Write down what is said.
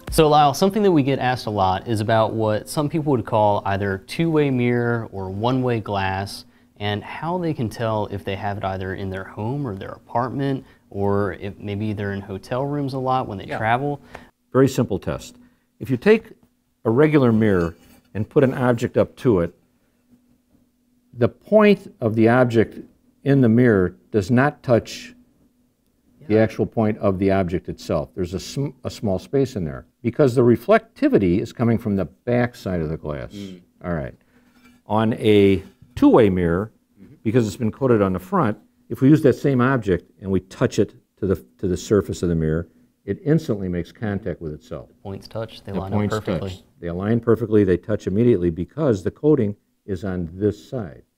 So Lyle, something that we get asked a lot is about what some people would call either two-way mirror or one-way glass, and how they can tell if they have it either in their home or their apartment, or if maybe they're in hotel rooms a lot when they travel. Very simple test. If you take a regular mirror and put an object up to it, the point of the object in the mirror does not touch the actual point of the object itself. There's a small space in there because the reflectivity is coming from the back side of the glass. All right. On a two-way mirror, because it's been coated on the front, if we use that same object and we touch it to the surface of the mirror, it instantly makes contact with itself. Points touch, they line up perfectly. They align perfectly, they touch immediately because the coating is on this side.